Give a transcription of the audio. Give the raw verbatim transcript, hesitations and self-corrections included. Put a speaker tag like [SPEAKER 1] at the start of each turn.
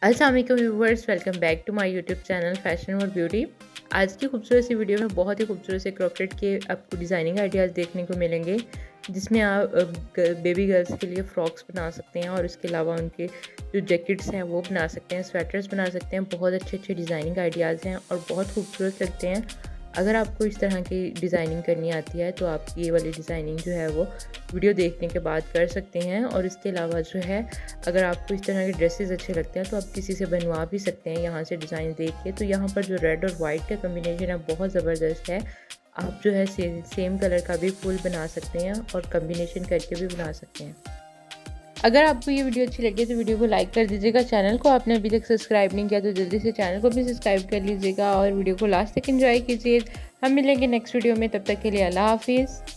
[SPEAKER 1] अस्सलाम वालेकुम viewers, welcome back to my YouTube channel fashion और ब्यूटी। आज की खूबसूरत सी वीडियो में बहुत ही खूबसूरत से क्रॉकेट के आपको डिज़ाइनिंग आइडियाज़ देखने को मिलेंगे, जिसमें आप बेबी गर्ल्स के लिए फ़्रॉक्स बना सकते हैं और इसके अलावा उनके जो जैकेट्स हैं वो बना सकते हैं, स्वेटर्स बना सकते हैं। बहुत अच्छे अच्छे डिज़ाइनिंग आइडियाज़ हैं और बहुत खूबसूरत लगते हैं। अगर आपको इस तरह की डिज़ाइनिंग करनी आती है तो आप ये वाली डिज़ाइनिंग जो है वो वीडियो देखने के बाद कर सकते हैं। और इसके अलावा जो है, अगर आपको इस तरह के ड्रेसेस अच्छे लगते हैं तो आप किसी से बनवा भी सकते हैं यहाँ से डिज़ाइन देख के। तो यहाँ पर जो रेड और वाइट का कम्बिनेशन है बहुत ज़बरदस्त है। आप जो है से, सेम कलर का भी फूल बना सकते हैं और कम्बिनेशन करके भी बना सकते हैं। अगर आपको ये वीडियो अच्छी लगे तो वीडियो को लाइक कर दीजिएगा। चैनल को आपने अभी तक सब्सक्राइब नहीं किया तो जल्दी से चैनल को भी सब्सक्राइब कर लीजिएगा और वीडियो को लास्ट तक एंजॉय कीजिए। हम मिलेंगे नेक्स्ट वीडियो में, तब तक के लिए अल्लाह हाफिज़।